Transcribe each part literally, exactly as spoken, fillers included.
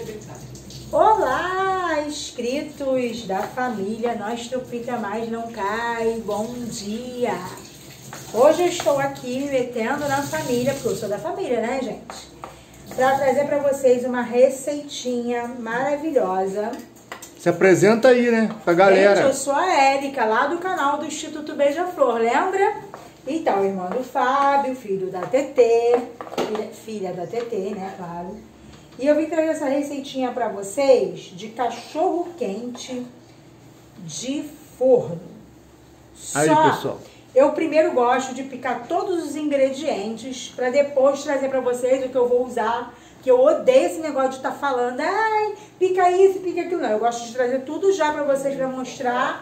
Olá, inscritos da família Nós Trupica Mais Não Cai, bom dia! Hoje eu estou aqui me metendo na família, porque eu sou da família, né, gente? Para trazer para vocês uma receitinha maravilhosa. Se apresenta aí, né, pra galera. Gente, eu sou a Érica, lá do canal do Instituto Beija-Flor, lembra? Então, irmã do Fábio, filho da Tetê, filha, filha da Tetê, né, claro. E eu vim trazer essa receitinha pra vocês de cachorro quente de forno. Aí, Só pessoal. eu primeiro gosto de picar todos os ingredientes pra depois trazer pra vocês o que eu vou usar. Que eu odeio esse negócio de estar tá falando, ai, pica isso, pica aquilo. Não, eu gosto de trazer tudo já pra vocês pra mostrar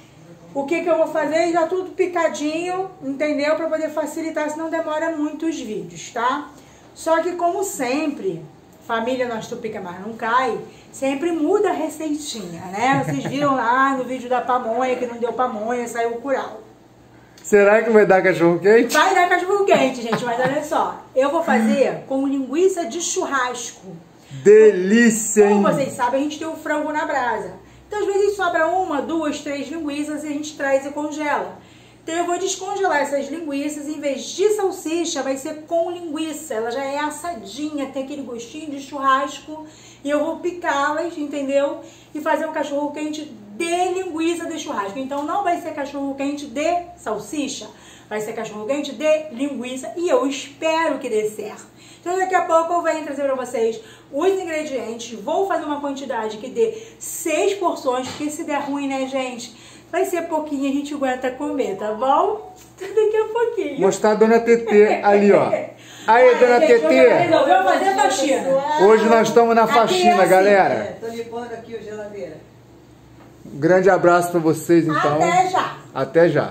o que que eu vou fazer e já tudo picadinho, entendeu? Pra poder facilitar, senão demora muito os vídeos, tá? Só que como sempre, família Nós Trupica Mais Não Cai, sempre muda a receitinha, né? Vocês viram lá no vídeo da pamonha, que não deu pamonha, saiu o curau. Será que vai dar cachorro quente? Vai dar cachorro quente, gente, mas olha só. Eu vou fazer com linguiça de churrasco. Delícia, hein? Como vocês sabem, a gente tem o frango na brasa. Então, às vezes, sobra uma, duas, três linguiças e a gente traz e congela. Então, eu vou descongelar essas linguiças. Em vez de salsicha, vai ser com linguiça. Ela já é assadinha, tem aquele gostinho de churrasco. E eu vou picá-las, entendeu? E fazer um cachorro quente de linguiça de churrasco. Então, não vai ser cachorro quente de salsicha. Vai ser cachorro quente de linguiça. E eu espero que dê certo. Então, daqui a pouco eu venho trazer pra vocês os ingredientes. Vou fazer uma quantidade que dê seis porções, porque se der ruim, né, gente? Vai ser pouquinho, a gente aguenta comer, tá bom? Daqui a pouquinho. Mostrar a dona Tetê ali, ó. Aí, dona gente, Tetê. Resolveu fazer faxina. Hoje nós estamos na faxina, é assim, galera. É, tô limpando aqui a geladeira. Um grande abraço pra vocês, então. Até já. Até já.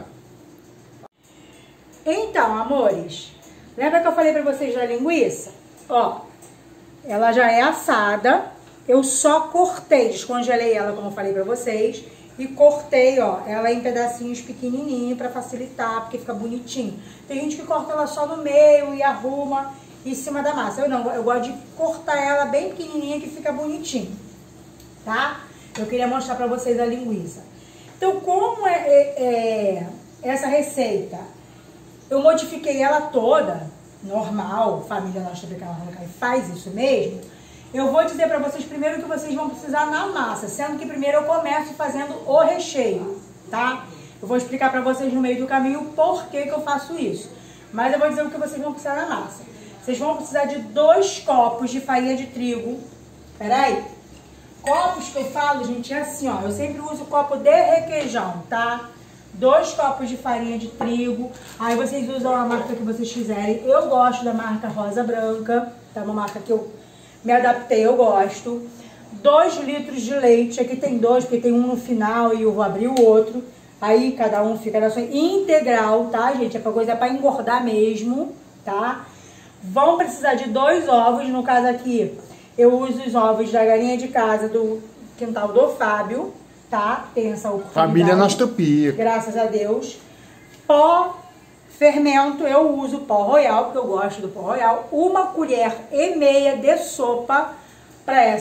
Então, amores, lembra que eu falei pra vocês da linguiça? Ó, ela já é assada. Eu só cortei, descongelei ela, como eu falei pra vocês. E cortei, ó, ela em pedacinhos pequenininhos pra facilitar, porque fica bonitinho. Tem gente que corta ela só no meio e arruma em cima da massa. Eu não, eu gosto de cortar ela bem pequenininha que fica bonitinho, tá? Eu queria mostrar pra vocês a linguiça. Então, como é, é, é essa receita, eu modifiquei ela toda, normal, família Nós Trupica Mais Não Cai faz isso mesmo. Eu vou dizer pra vocês primeiro o que vocês vão precisar na massa, sendo que primeiro eu começo fazendo o recheio, tá? Eu vou explicar pra vocês no meio do caminho o porquê que eu faço isso. Mas eu vou dizer o que vocês vão precisar na massa. Vocês vão precisar de dois copos de farinha de trigo. Peraí. Copos que eu falo, gente, é assim, ó. Eu sempre uso copo de requeijão, tá? Dois copos de farinha de trigo. Aí vocês usam a marca que vocês quiserem. Eu gosto da marca Rosa Branca. Tá? Uma marca que eu me adaptei, eu gosto. Dois litros de leite. Aqui tem dois, porque tem um no final e eu vou abrir o outro. Aí cada um fica na sua integral, tá, gente? É pra coisa pra engordar mesmo, tá? Vão precisar de dois ovos. No caso aqui, eu uso os ovos da galinha de casa do quintal do Fábio, tá? Tem essa oportunidade. Família Nós Trupica. Graças a Deus. Pó, fermento, eu uso pó royal, porque eu gosto do pó royal. Uma colher e meia de sopa para essa.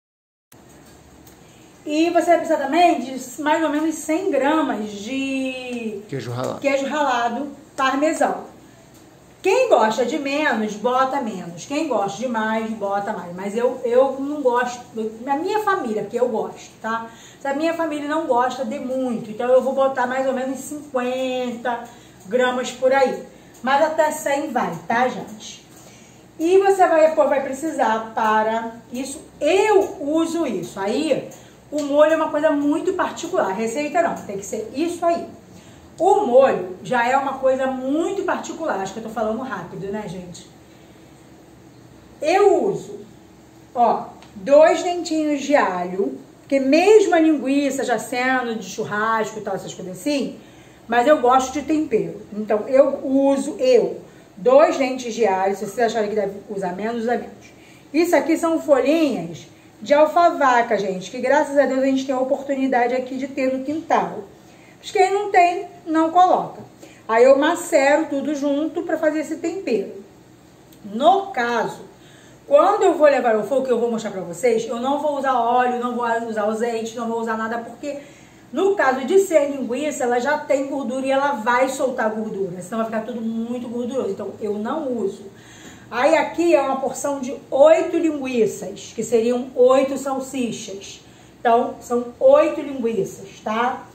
E você vai precisar também de mais ou menos cem gramas de Queijo ralado. queijo ralado parmesão. Quem gosta de menos, bota menos. Quem gosta de mais, bota mais. Mas eu, eu não gosto, a minha família, porque eu gosto, tá? Se a minha família não gosta de muito, então eu vou botar mais ou menos cinquenta gramas por aí. Mas até cem vai, tá, gente? E você vai, pô, vai precisar para isso, eu uso isso. Aí, o molho é uma coisa muito particular. Receita não, tem que ser isso aí. O molho já é uma coisa muito particular. Acho que eu tô falando rápido, né, gente? Eu uso, ó, dois dentinhos de alho, porque mesmo a linguiça já sendo de churrasco e tal, essas coisas assim, mas eu gosto de tempero. Então, eu uso, eu, dois dentes de alho. Se vocês acharem que deve usar menos, usa menos. Isso aqui são folhinhas de alfavaca, gente, que graças a Deus a gente tem a oportunidade aqui de ter no quintal. Mas quem não tem, não coloca. Aí eu macero tudo junto para fazer esse tempero. No caso, Quando eu vou levar ao fogo, que eu vou mostrar pra vocês, eu não vou usar óleo, não vou usar azeite, não vou usar nada, porque no caso de ser linguiça, ela já tem gordura e ela vai soltar gordura, senão vai ficar tudo muito gorduroso, então eu não uso. Aí aqui é uma porção de oito linguiças, que seriam oito salsichas. Então, são oito linguiças, tá?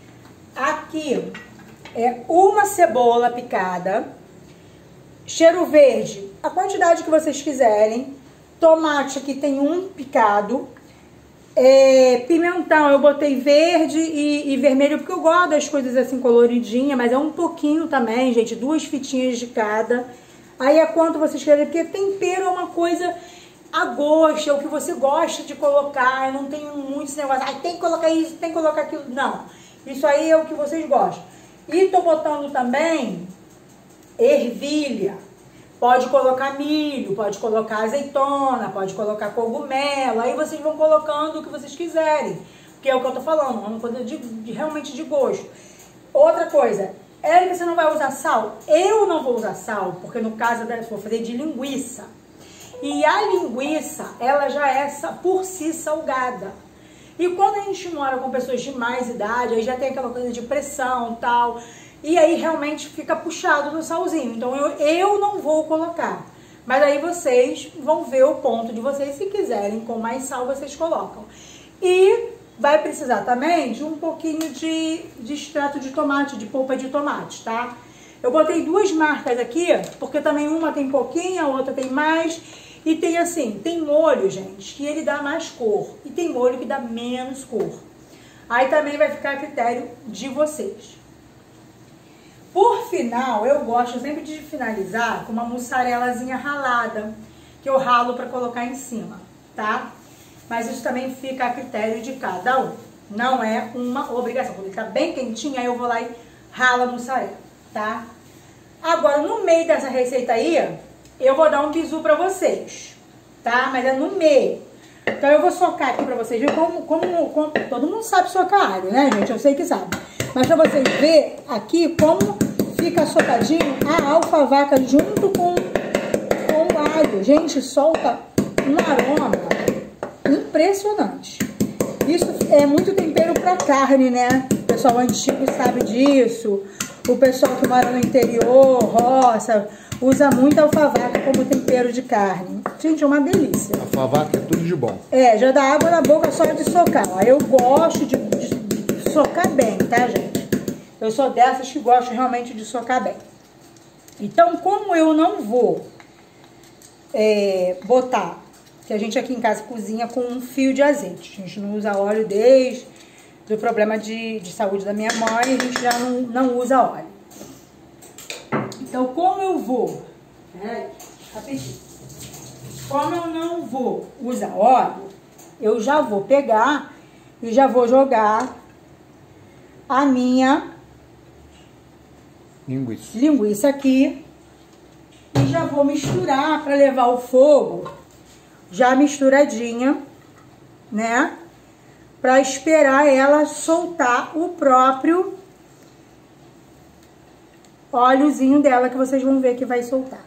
Aqui é uma cebola picada, cheiro verde, a quantidade que vocês quiserem. Tomate aqui tem um picado. É, pimentão eu botei verde e, e vermelho, porque eu gosto das coisas assim coloridinhas, mas é um pouquinho também, gente, duas fitinhas de cada. Aí é quanto vocês querem, porque tempero é uma coisa a gosto, é o que você gosta de colocar. Eu não tenho muito esse negócio, ah, tem que colocar isso, tem que colocar aquilo. Não, isso aí é o que vocês gostam. E tô botando também ervilha. Pode colocar milho, pode colocar azeitona, pode colocar cogumelo. Aí vocês vão colocando o que vocês quiserem, porque é o que eu tô falando, é uma coisa de, de, realmente de gosto. Outra coisa, Érica, você não vai usar sal? Eu não vou usar sal, porque no caso eu vou fazer de linguiça. E a linguiça, ela já é por si salgada. E quando a gente mora com pessoas de mais idade, aí já tem aquela coisa de pressão e tal, e aí realmente fica puxado no salzinho. Então eu, eu não vou colocar. Mas aí vocês vão ver o ponto de vocês, se quiserem com mais sal vocês colocam. E vai precisar também de um pouquinho de, de extrato de tomate, de polpa de tomate, tá? Eu botei duas marcas aqui, porque também uma tem pouquinho, a outra tem mais. E tem assim, tem molho, gente, que ele dá mais cor. E tem molho que dá menos cor. Aí também vai ficar a critério de vocês. Por final, eu gosto sempre de finalizar com uma mussarelazinha ralada, que eu ralo para colocar em cima, tá? Mas isso também fica a critério de cada um. Não é uma obrigação. Quando ele tá bem quentinho, aí eu vou lá e ralo a mussarela, tá? Agora, no meio dessa receita aí, eu vou dar um bizu pra vocês, tá? Mas é no meio. Então eu vou socar aqui pra vocês verem como, como, como... Todo mundo sabe socar alho, né, gente? Eu sei que sabe. Mas pra vocês verem aqui como fica socadinho a alfavaca junto com, com o alho. Gente, solta um aroma impressionante. Isso é muito tempero pra carne, né? O pessoal antigo sabe disso. O pessoal que mora no interior, roça, usa muito alfavaca como tempero de carne. Gente, é uma delícia. Alfavaca é tudo de bom. É, já dá água na boca só de socar. Eu gosto de, de, de socar bem, tá, gente? Eu sou dessas que gosto realmente de socar bem. Então, como eu não vou é, botar, que a gente aqui em casa cozinha com um fio de azeite. A gente não usa óleo desde o problema de, de saúde da minha mãe, a gente já não, não usa óleo. Então, como eu vou... Peraí, rapidinho. Como eu não vou usar óleo, eu já vou pegar e já vou jogar a minha linguiça, linguiça aqui e já vou misturar para levar ao fogo já misturadinha, né? Para esperar ela soltar o próprio óleozinho dela, que vocês vão ver que vai soltar.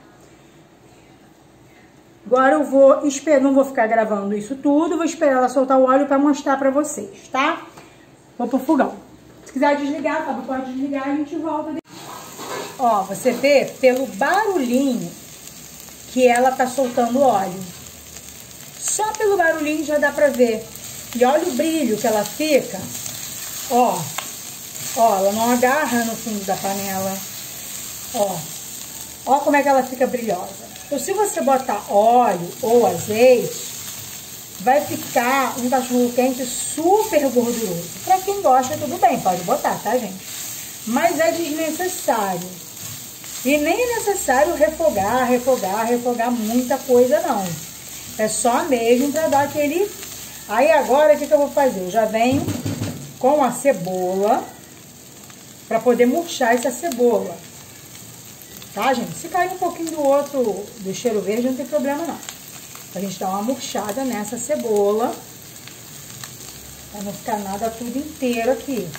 Agora eu vou esperar, não vou ficar gravando isso tudo, vou esperar ela soltar o óleo para mostrar para vocês, tá? Vou pro fogão. Se quiser desligar, tá? Pode desligar e a gente volta. Ó, você vê pelo barulhinho que ela tá soltando óleo. Só pelo barulhinho já dá pra ver. E olha o brilho que ela fica. Ó, ó, ela não agarra no fundo da panela. Ó, ó como é que ela fica brilhosa. Então, se você botar óleo ou azeite, vai ficar um cachorro quente super gorduroso. Pra quem gosta, tudo bem, pode botar, tá, gente? Mas é desnecessário. E nem é necessário refogar, refogar, refogar muita coisa, não. É só mesmo pra dar aquele... Aí agora, o que que eu vou fazer? Eu já venho com a cebola, pra poder murchar essa cebola. Tá, gente? Se cair um pouquinho do outro, do cheiro verde, não tem problema, não. A gente dá uma murchada nessa cebola, pra não ficar nada tudo inteiro aqui.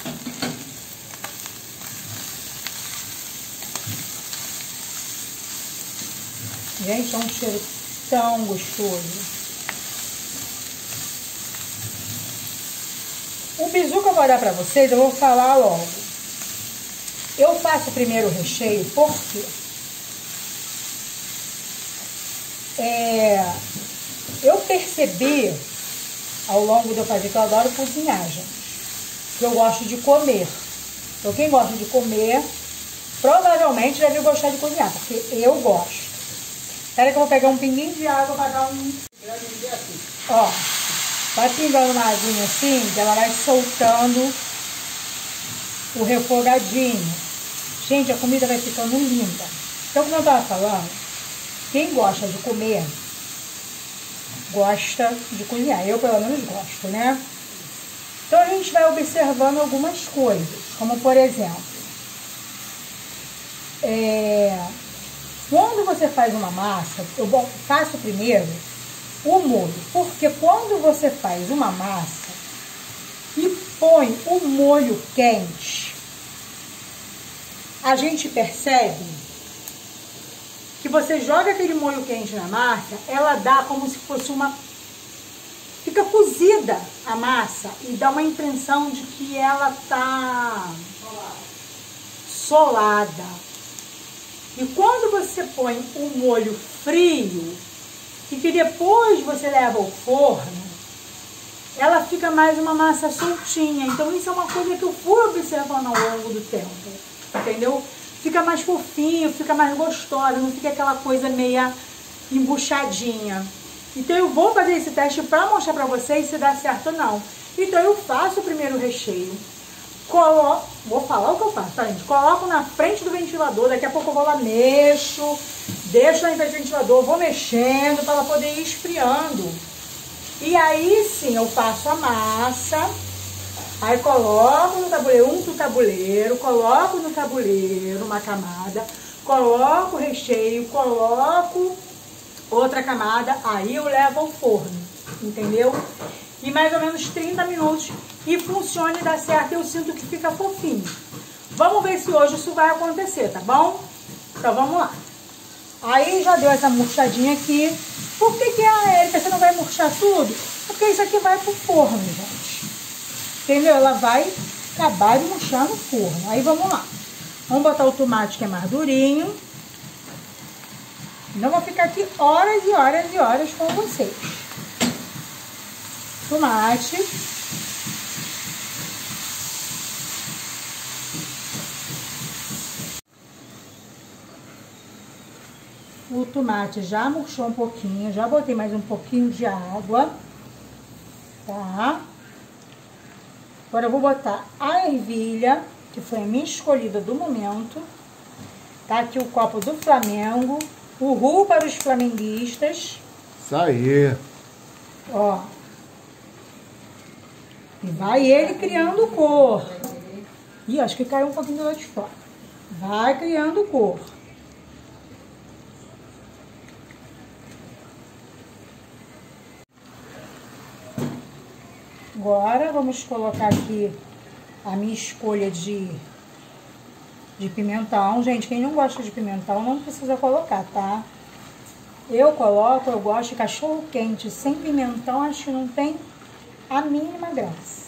Gente, é um cheiro tão gostoso. O bizu que eu vou dar pra vocês, eu vou falar logo. Eu faço primeiro o recheio, porque é, eu percebi ao longo de eu fazer, que eu adoro cozinhar, gente, que eu gosto de comer. Então, quem gosta de comer, provavelmente deve gostar de cozinhar, porque eu gosto. Espera que eu vou pegar um pinguinho de água para dar um... Ó, vai pingando uma aguinha assim, que ela vai soltando o refogadinho. Gente, a comida vai ficando linda. Então, como eu estava falando, quem gosta de comer, gosta de cozinhar. Eu, pelo menos, gosto, né? Então, a gente vai observando algumas coisas. Como, por exemplo, é, quando você faz uma massa, eu faço primeiro o molho. Porque quando você faz uma massa e põe o molho quente, a gente percebe que você joga aquele molho quente na massa, ela dá como se fosse uma... Fica cozida a massa e dá uma impressão de que ela tá solada. E quando você põe o molho frio e que depois você leva ao forno, ela fica mais uma massa soltinha. Então isso é uma coisa que eu fui observando ao longo do tempo, entendeu? Fica mais fofinho, fica mais gostosa, não fica aquela coisa meia embuchadinha. Então eu vou fazer esse teste para mostrar para vocês se dá certo ou não. Então eu faço o primeiro recheio, coloco, vou falar o que eu faço, tá, gente? Coloco na frente do ventilador, daqui a pouco eu vou lá, mexo, deixo na frente do ventilador, vou mexendo para ela poder ir esfriando. E aí sim eu faço a massa. Aí coloco no tabuleiro, unto o tabuleiro, coloco no tabuleiro uma camada, coloco o recheio, coloco outra camada, aí eu levo ao forno, entendeu? E mais ou menos trinta minutos e funciona e dá certo, eu sinto que fica fofinho. Vamos ver se hoje isso vai acontecer, tá bom? Então vamos lá. Aí já deu essa murchadinha aqui. Por que que a Érica, você não vai murchar tudo? Porque isso aqui vai pro forno, gente. Entendeu? Ela vai acabar de murchar no forno. Aí vamos lá. Vamos botar o tomate que é mais durinho. Não vou ficar aqui horas e horas e horas com vocês. Tomate. O tomate já murchou um pouquinho. Já botei mais um pouquinho de água. Tá? Agora eu vou botar a ervilha, que foi a minha escolhida do momento. Tá aqui o copo do Flamengo. Uhul para os flamenguistas. Isso aí. Ó. E vai ele criando cor. Ih, acho que caiu um pouquinho do lado de fora. Vai criando cor. Agora vamos colocar aqui a minha escolha de, de pimentão. Gente, quem não gosta de pimentão não precisa colocar, tá? Eu coloco, eu gosto de cachorro quente sem pimentão, acho que não tem a mínima graça.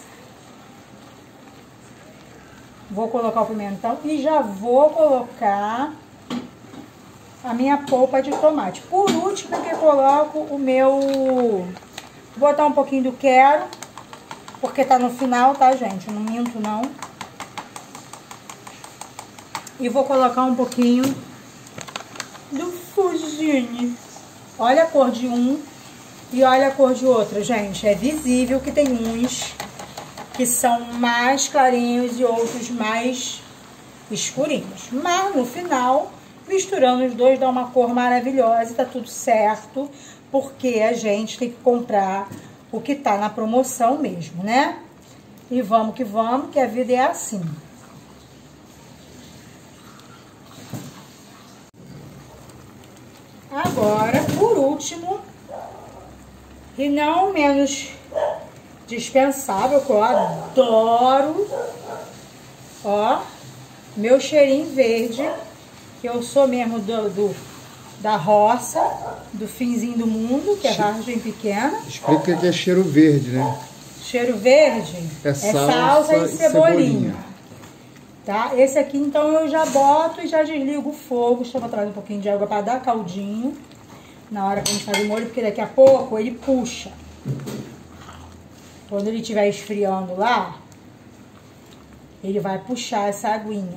Vou colocar o pimentão e já vou colocar a minha polpa de tomate. Por último, que eu coloco o meu... Vou botar um pouquinho do quero. Porque tá no final, tá, gente? Eu não minto, não. E vou colocar um pouquinho do fugine. Olha a cor de um e olha a cor de outro, gente. É visível que tem uns que são mais clarinhos e outros mais escurinhos. Mas, no final, misturando os dois, dá uma cor maravilhosa e tá tudo certo. Porque a gente tem que comprar o que tá na promoção mesmo, né? E vamos que vamos, que a vida é assim. Agora, por último, e não menos dispensável, que eu adoro, ó, meu cheirinho verde, que eu sou mesmo do, do da roça, do finzinho do mundo, que é vargem pequena. Explica que é cheiro verde, né? Cheiro verde é, é salsa, salsa e cebolinha. cebolinha. Tá? Esse aqui, então, eu já boto e já desligo o fogo. Deixa eu botar um pouquinho de água para dar caldinho na hora que a gente faz o molho, porque daqui a pouco ele puxa. Quando ele estiver esfriando lá, ele vai puxar essa aguinha.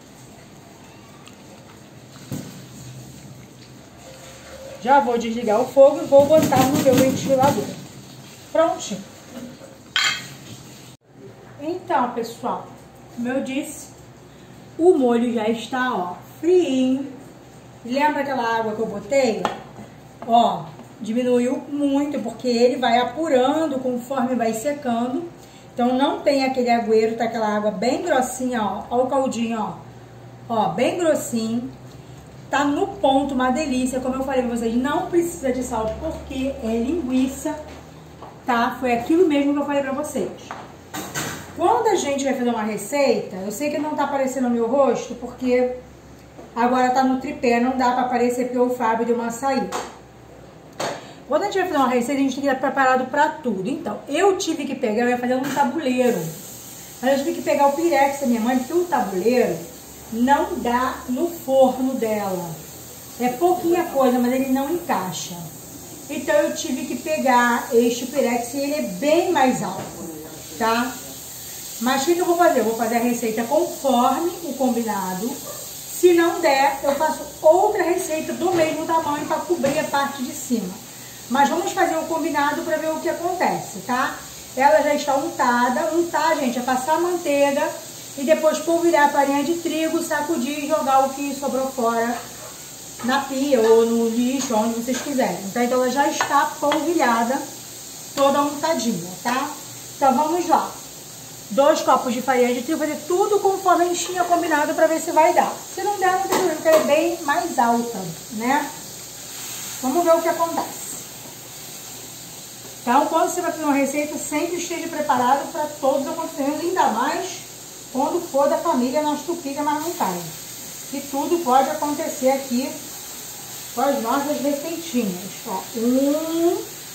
Já vou desligar o fogo e vou botar no meu ventilador. Prontinho. Então, pessoal, como eu disse, o molho já está, ó, friinho. Lembra aquela água que eu botei? Ó, diminuiu muito, porque ele vai apurando conforme vai secando. Então, não tem aquele agueiro, tá aquela água bem grossinha, ó. Ó o caldinho, ó. Ó, bem grossinho. Tá no ponto, uma delícia. Como eu falei pra vocês, não precisa de sal, porque é linguiça, tá? Foi aquilo mesmo que eu falei pra vocês. Quando a gente vai fazer uma receita, eu sei que não tá aparecendo no meu rosto, porque agora tá no tripé, não dá pra aparecer porque o Fábio deu uma saída. Quando a gente vai fazer uma receita, a gente tem que estar preparado pra tudo. Então, eu tive que pegar, eu ia fazer um tabuleiro. Mas eu tive que pegar o pirex da minha mãe, porque o tabuleiro não dá no forno dela. É pouquinha coisa, mas ele não encaixa. Então, eu tive que pegar este pirex e ele é bem mais alto, tá? Mas o que eu vou fazer? Eu vou fazer a receita conforme o combinado. Se não der, eu faço outra receita do mesmo tamanho para cobrir a parte de cima. Mas vamos fazer o combinado para ver o que acontece, tá? Ela já está untada. Untar, gente, é passar manteiga e depois polvilhar a farinha de trigo, sacudir e jogar o que sobrou fora na pia ou no lixo, onde vocês quiserem. Então, então ela já está polvilhada, toda untadinha, tá? Então vamos lá. Dois copos de farinha de trigo, fazer tudo conforme a gente tinha combinado para ver se vai dar. Se não der, não tem problema, porque ela é bem mais alta, né? Vamos ver o que acontece. Então, quando você vai fazer uma receita, sempre esteja preparado para todos os acontecimentos, ainda mais quando for da família nas tupigas, mas não cai. E tudo pode acontecer aqui com as nossas receitinhas. Ó, um...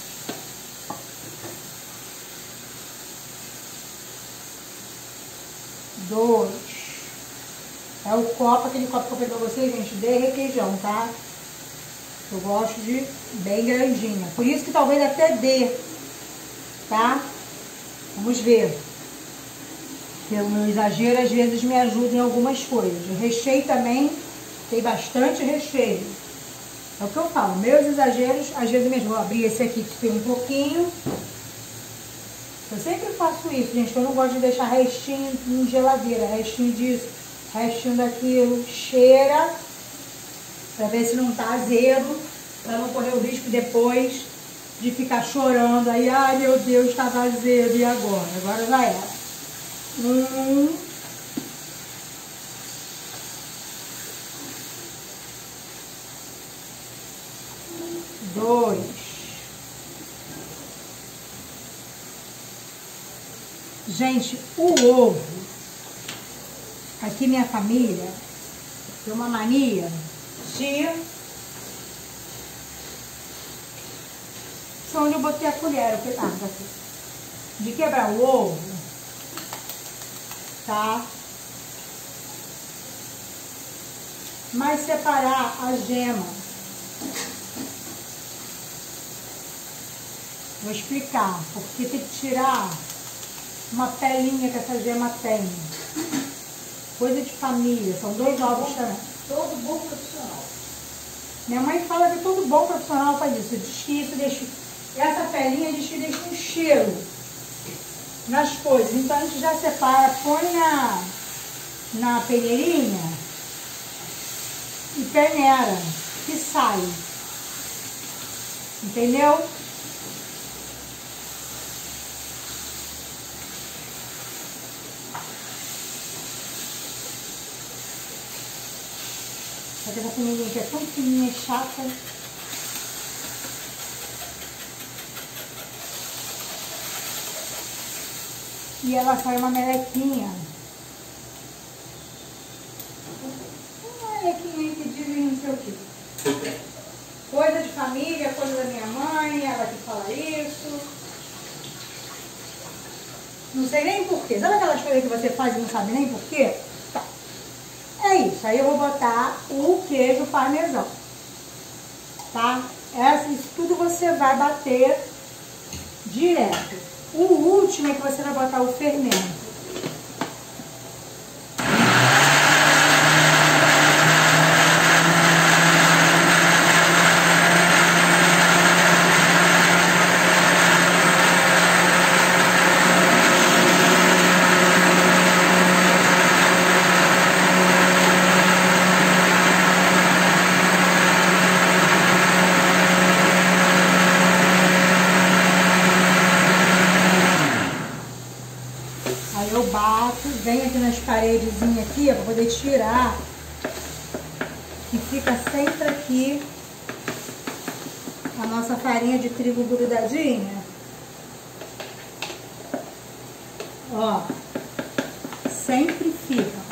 Dois. É o copo, aquele copo que eu falei pra vocês, gente, de requeijão, tá? Eu gosto de bem grandinha. Por isso que talvez até dê, tá? Vamos ver. Porque o meu exagero às vezes me ajuda em algumas coisas. O recheio também tem bastante recheio. É o que eu falo. Meus exageros, às vezes mesmo. Vou abrir esse aqui que tem um pouquinho. Eu sempre faço isso, gente, que eu não gosto de deixar restinho em geladeira, restinho disso, restinho daquilo. Cheira, pra ver se não tá azedo, pra não correr o risco depois de ficar chorando. Aí, ai meu Deus, estava azedo, e agora? Agora já era. Um... Dois... Gente, o ovo, aqui minha família tem uma mania de... Onde eu botei a colher, eu ah, tá aqui. De quebrar o ovo, tá? Mas separar a gema. Vou explicar, porque tem que tirar uma pelinha que essa gema tem. Coisa de família, são dois ovos também. Todo bom profissional. Minha mãe fala que todo bom profissional faz isso. Diz que isso deixa... Essa pelinha diz que deixa um cheiro nas coisas. Então a gente já separa, põe na, na peneirinha e peneira, que sai. Entendeu? Essa peneirinha que é tão fininha e chata. E ela sai uma melequinha. Uma melequinha aí que dizem não sei o quê. Coisa de família, coisa da minha mãe, ela que fala isso. Não sei nem porquê. Sabe aquelas coisas que você faz e não sabe nem porquê? Tá. É isso. Aí eu vou botar o queijo parmesão. Tá? Essa, isso tudo você vai bater direto. O último é que você vai botar o fermento. Aí eu bato, venho aqui nas paredezinhas aqui, ó, pra poder tirar. E fica sempre aqui a nossa farinha de trigo grudadinha. Ó, sempre fica.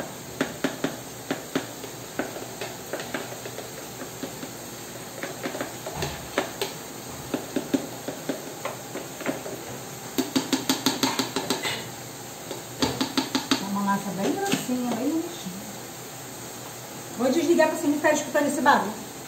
Massa bem grossinha, bem bonitinha. Vou desligar para você não ficar escutando esse barulho.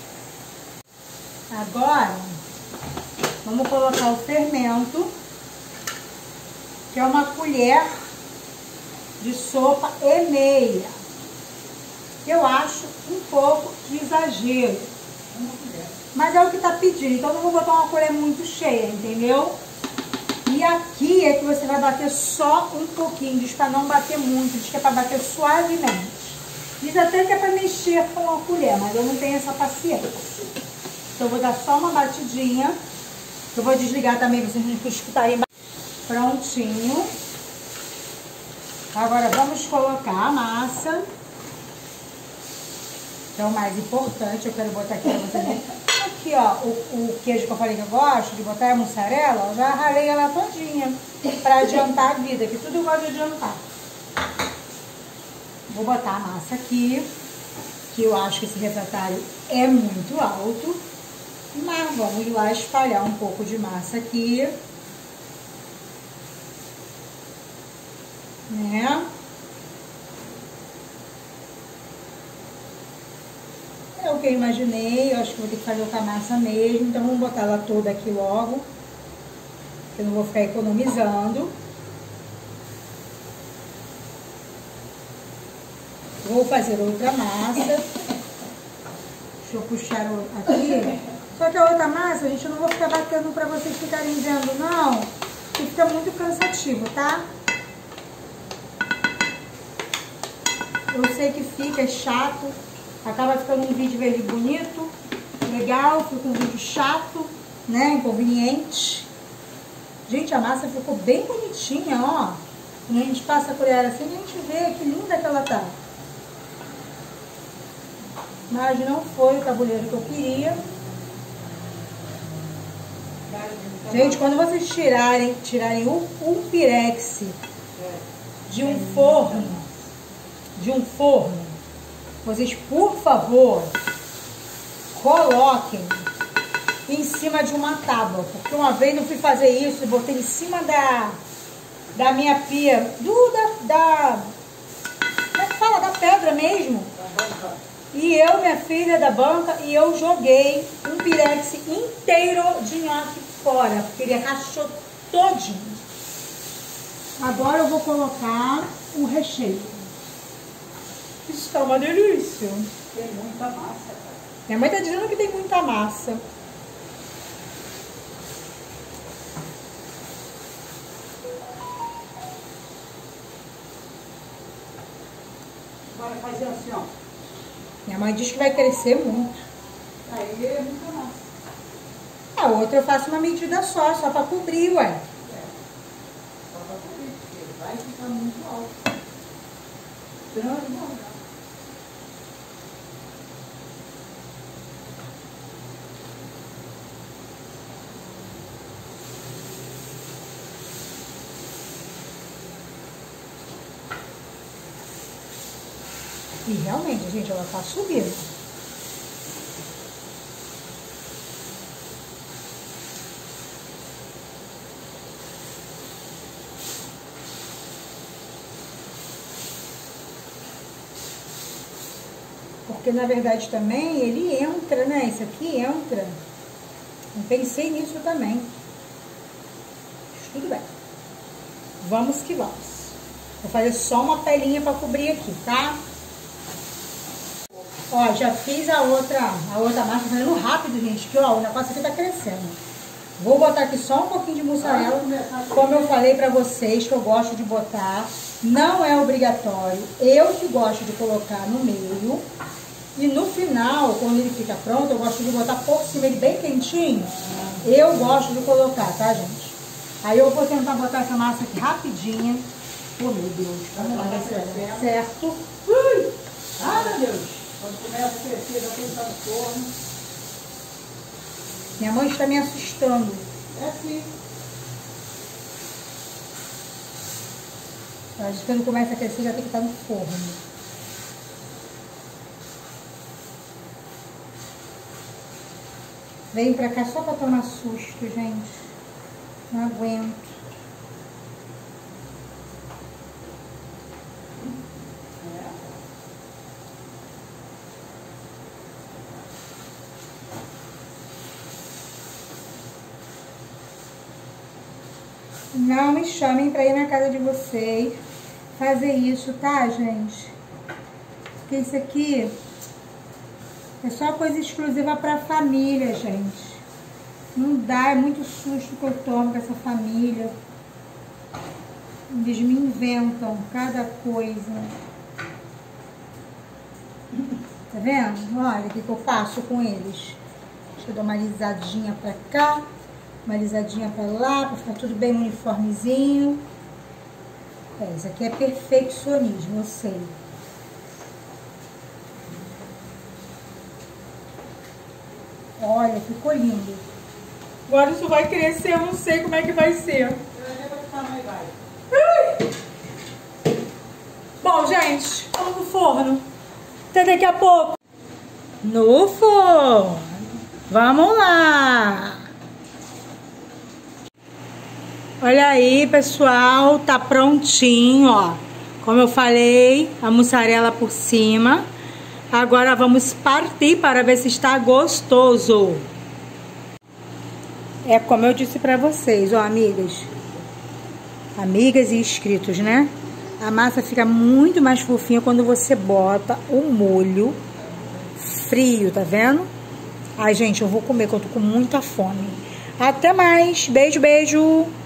Agora, vamos colocar o fermento, que é uma colher de sopa e meia. Eu acho um pouco de exagero, mas é o que tá pedindo. Então não vou botar uma colher muito cheia, entendeu? E aqui é que você vai bater só um pouquinho, diz para não bater muito, diz que é para bater suavemente. Diz até que é para mexer com a colher, mas eu não tenho essa paciência. Então eu vou dar só uma batidinha. Eu vou desligar também para vocês não escutarem. Prontinho. Agora vamos colocar a massa, que é o mais importante. Eu quero botar aqui para você ver. Aqui, ó, o, o queijo que eu falei que eu gosto de botar é a mussarela, eu já ralei ela todinha pra adiantar a vida, que tudo eu gosto de adiantar. Vou botar a massa aqui, que eu acho que esse refratário é muito alto, mas vamos lá espalhar um pouco de massa aqui, né? É o que eu imaginei, eu acho que vou ter que fazer outra massa mesmo, então vamos botar ela toda aqui logo, que eu não vou ficar economizando. Vou fazer outra massa, deixa eu puxar aqui, só que a outra massa, gente, eu não vou ficar batendo pra vocês ficarem vendo não, que fica muito cansativo, tá? Eu sei que fica, é chato. Acaba ficando um vídeo verde bonito, legal, fica um vídeo chato, né, inconveniente. Gente, a massa ficou bem bonitinha, ó. Quando a gente passa a colher assim, a gente vê que linda que ela tá. Mas não foi o tabuleiro que eu queria. Gente, quando vocês tirarem, tirarem um, um pirex de um forno, de um forno, vocês, por favor, coloquem em cima de uma tábua. Porque uma vez eu fui fazer isso e botei em cima da, da minha pia, do, da, da, como é que fala? Da pedra mesmo. E eu, minha filha, da banca, e eu joguei um pirex inteiro de nhoque fora, porque ele rachou todinho. Agora eu vou colocar o recheio. Isso tá uma delícia. Tem muita massa, cara. Minha mãe tá dizendo que tem muita massa. Agora fazer assim, ó. Minha mãe diz que vai crescer muito. Aí é muita massa. A outra eu faço uma medida só, só pra cobrir, ué. É. Só pra cobrir, porque vai ficar muito alto. Grande, não. E realmente, gente, ela tá subindo. Porque, na verdade, também ele entra, né? Isso aqui entra. Eu pensei nisso também. Mas tudo bem. Vamos que vamos. Vou fazer só uma pelinha pra cobrir aqui, tá? Ó, já fiz a outra, a outra massa, fazendo rápido, gente, que ó, o negócio aqui tá crescendo. Vou botar aqui só um pouquinho de mussarela, como eu falei pra vocês, que eu gosto de botar. Não é obrigatório, eu que gosto de colocar no meio. E no final, quando ele fica pronto, eu gosto de botar por cima, ele bem quentinho. Eu gosto de colocar, tá, gente? Aí eu vou tentar botar essa massa aqui rapidinho. Oh, meu Deus, vamos lá, ver certo. Ui! Ah, meu Deus! Quando começa a crescer, já tem que estar no forno. Minha mãe está me assustando. É assim. Mas quando começa a crescer, já tem que estar no forno. Venho pra cá só pra tomar susto, gente. Não aguento. Não me chamem pra ir na casa de vocês fazer isso, tá, gente? Porque isso aqui é só coisa exclusiva pra família, gente. Não dá, é muito susto que eu tomo com essa família. Eles me inventam cada coisa. Tá vendo? Olha o que, que eu faço com eles. Deixa eu dar uma alisadinha pra cá. Uma alisadinha pra lá, pra ficar tudo bem uniformezinho. É, isso aqui é perfeccionismo, eu sei. Olha, ficou lindo. Agora isso vai crescer, eu não sei como é que vai ser. Bom, gente, vamos no forno. Até daqui a pouco. No forno. Vamos lá. Olha aí, pessoal, tá prontinho, ó. Como eu falei, a mussarela por cima. Agora vamos partir para ver se está gostoso. É como eu disse pra vocês, ó, amigas. Amigas e inscritos, né? A massa fica muito mais fofinha quando você bota o molho frio, tá vendo? Ai, gente, eu vou comer, que eu tô com muita fome. Até mais. Beijo, beijo.